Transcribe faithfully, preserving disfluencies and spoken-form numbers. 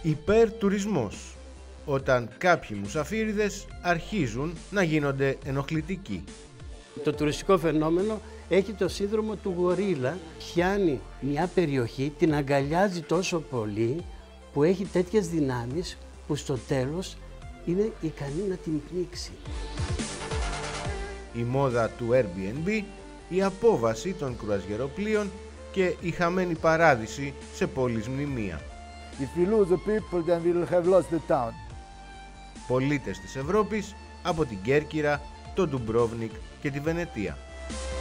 Υπερτουρισμός, όταν κάποιοι μουσαφίριδες αρχίζουν να γίνονται ενοχλητικοί. Το τουριστικό φαινόμενο έχει το σύνδρομο του γορίλα. Πιάνει μια περιοχή, την αγκαλιάζει τόσο πολύ που έχει τέτοιες δυνάμεις που στο τέλος είναι ικανή να την πνίξει. Η μόδα του Airbnb, η απόβαση των κρουαζιεροπλοίων και η χαμένη παράδειση σε πόλεις μνημεία. If we lose the people, then we will have lost the town. Πολίτες της Ευρώπης από την Κέρκυρα, τον Ντουμπρόβνικ και τη Βενετία.